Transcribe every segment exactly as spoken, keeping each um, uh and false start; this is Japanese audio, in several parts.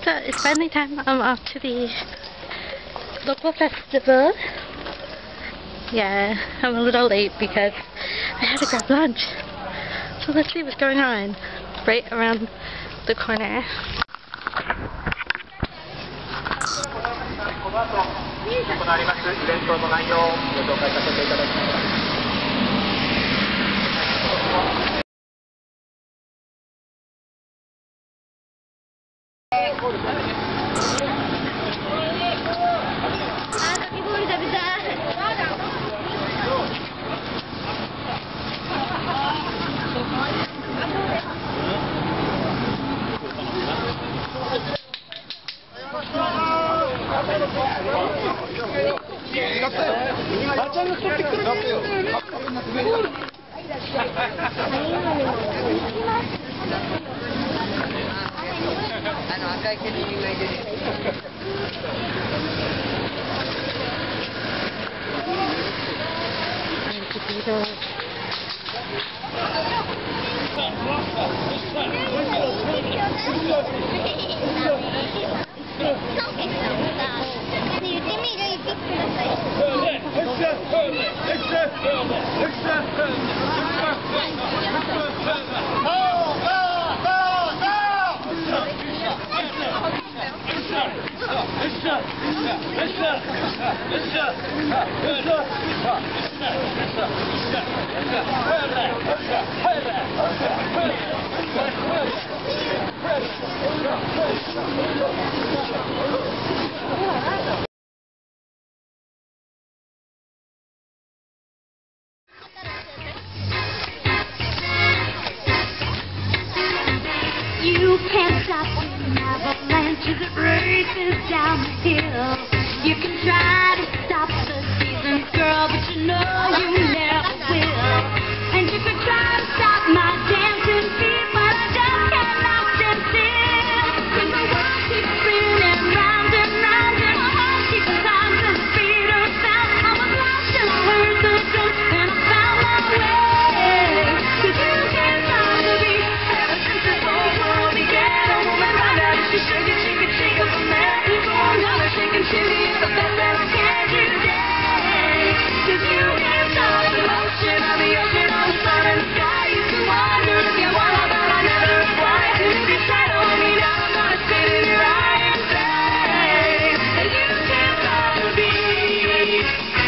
So it's finally time. I'm off to the local festival. Yeah, I'm a little late because I had to grab lunch. So let's see what's going on right around the corner. You can't stop an avalanche as it races down the hill. You can try to stop the seasons, girl, but you know you never will. And you can try to stop my dancing feet, but I just cannot stand still. 'Cause the world keeps spinning round and round, and my heart keeps time to the speed of sound. I was lost and I heard the drum, and I found my way. 'Cause you can't stop the beat ever since this whole world began. A woman round out, she shake it, shake it, shake up a man. People on dollar shaking, shimmy, it's the best that I can today. 'Cause you can't stop the motion of the ocean, on the sun and the sky. You can wonder if you wanna, but I never replied. And if you try to hold me down, I'm gonna spit in your eye and say that you can't stop the beat.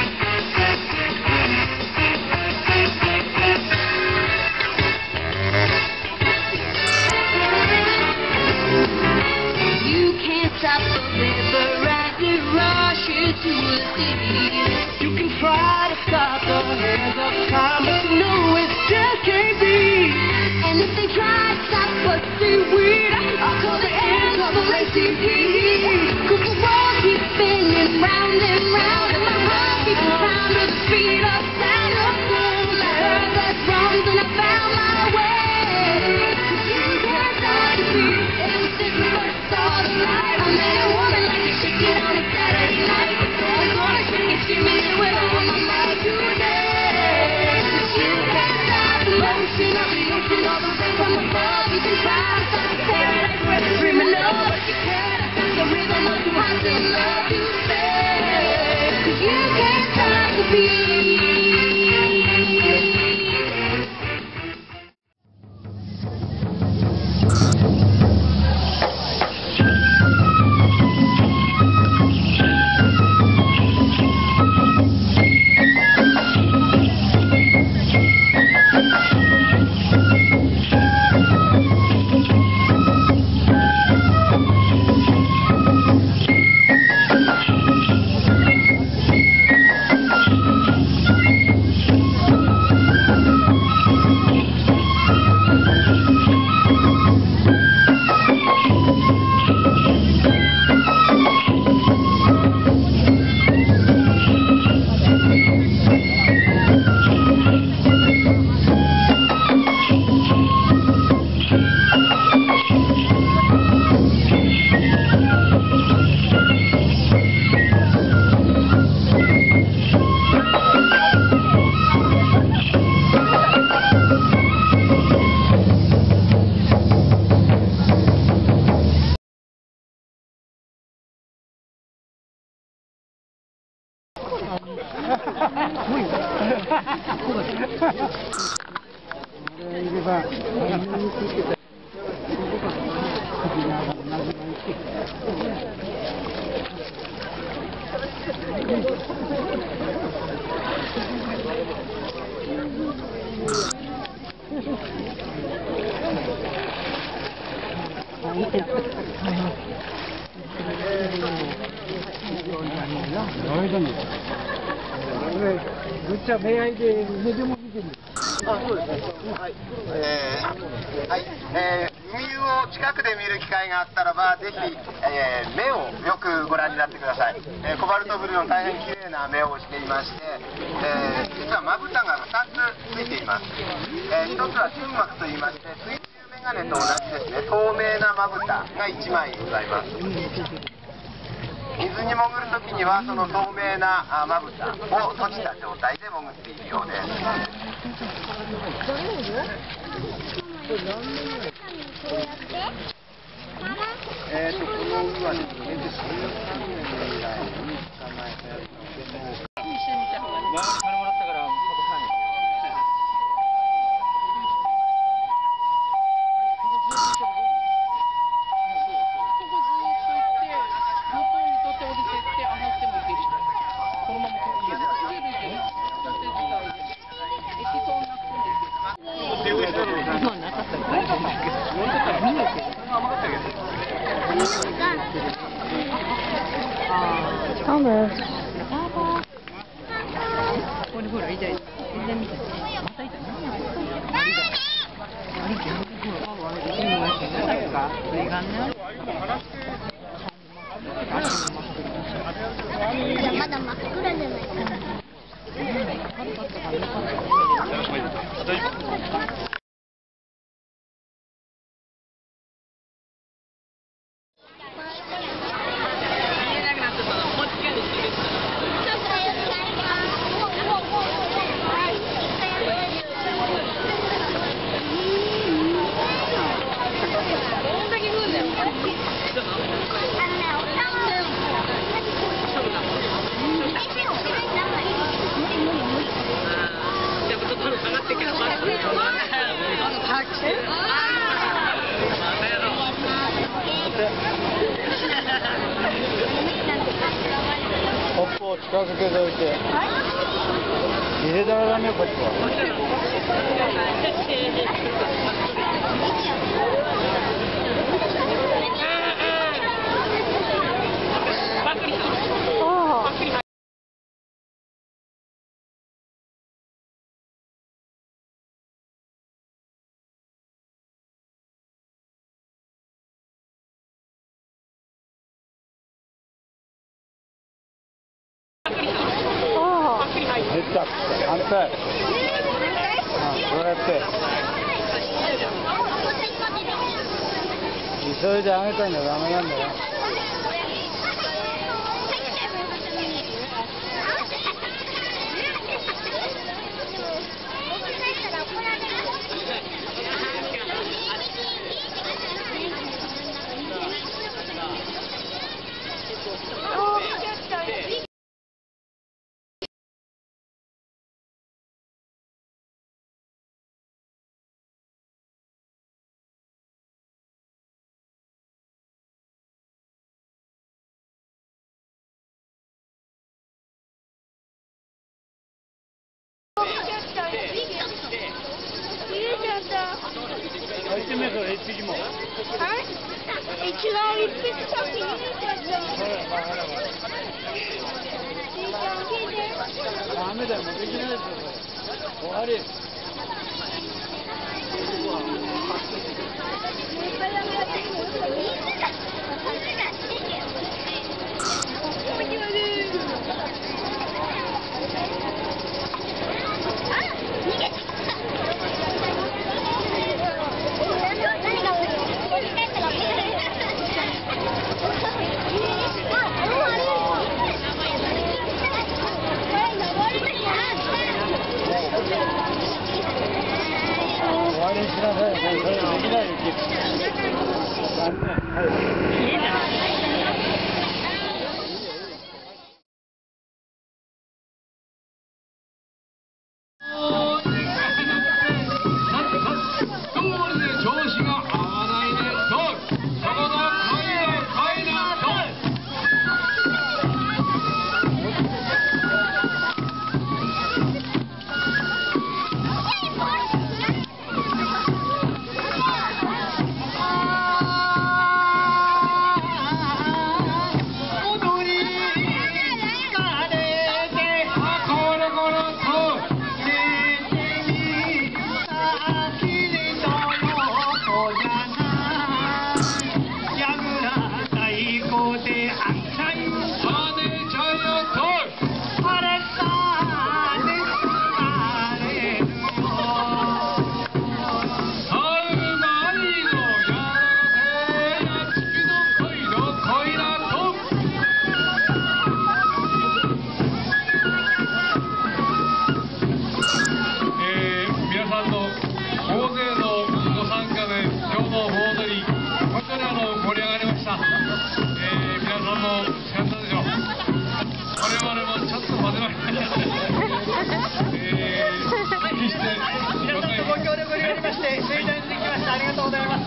You can't stop the river as it rushes to the sea. You can try to stop the hands of time, but you know it just can't be. And if they try to stop us, seaweed, I'll call the end of the racing heat. 'Cause the world keeps spinning round and round, and my heart keeps time to the speed of sound. I heard the drums and I found my way. 'Cause you can't stop the beat. It was since we first saw the light. I met a woman like a shaking on a Saturday night. I'm gonna shake it, shimmy it with her on my mind today. 'Cause you can't stop the motion of the ocean, all the rain from above. You can try to stop the paradise where they're dreaming of, but you can't. Good job. May I do medium? あ、そうですね。はい。えー、はい。えー、海を近くで見る機会があったらば、ぜひ、えー、目をよくご覧になってください。えー、コバルトブルーの大変綺麗な目をしていまして、えー、実はまぶたがふたつついています。えー、ひとつは純膜といいまして、水中メガネと同じですね、透明なまぶたがいちまいございます。水に潜るときにはその透明なまぶたを閉じた状態で潜っているようです。えーと、この海はですね、じゅうねんぐらいに捕まえたやつなんで、もう金もらったから Almost. ここにほら痛い。全然見て。また痛い。ありがとう。ありがとう。上がね。 いやまだ真っ暗じゃないかな。 コップを近づけておいて。入れたらダメよ、コップは。出た。反対。こうやって。急いであげたんじゃダメなんだよ。入ってみよう、一匹も。はい。一番一匹先に入れちゃった。ダメだよ、もうできないですよ、これ。終わり。終わりにしなさい。それできないよ。はい。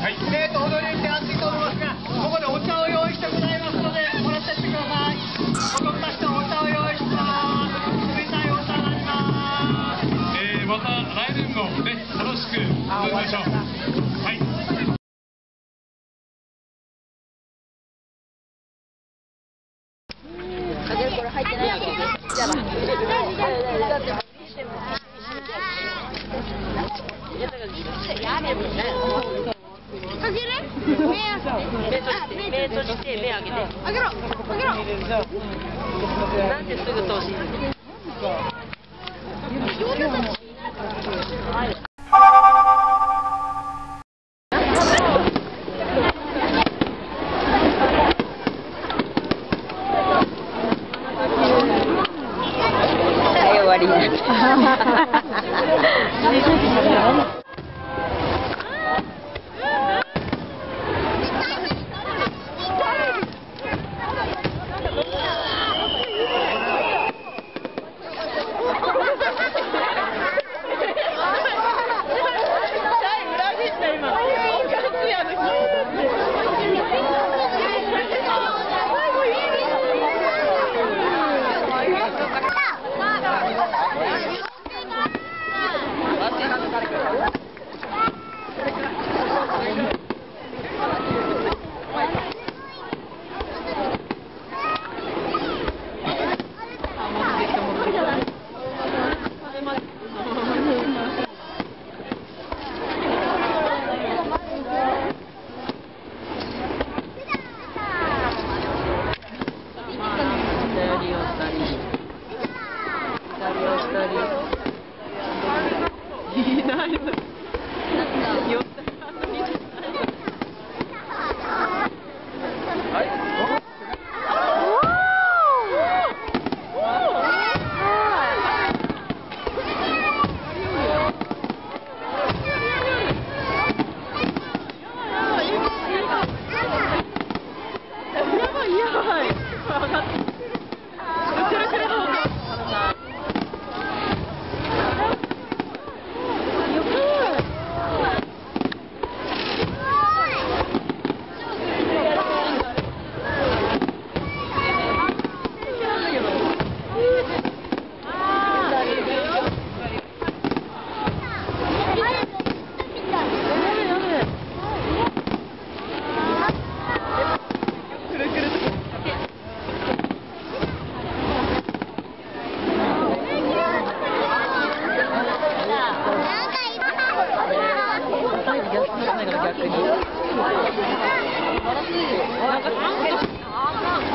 はい。 えーと、踊り手熱いと思いますが、ここでお茶を用意してございますので、もらってってください。踊った人、お茶を用意します。冷たいお茶があります。 えー、また来年もね、楽しく踊りましょう。はい。 これ入ってないやつ。やばい。 かける？目目閉じて目開けて。 開けろ。開けろ。 なんですぐ通し。はい終わり。逆に。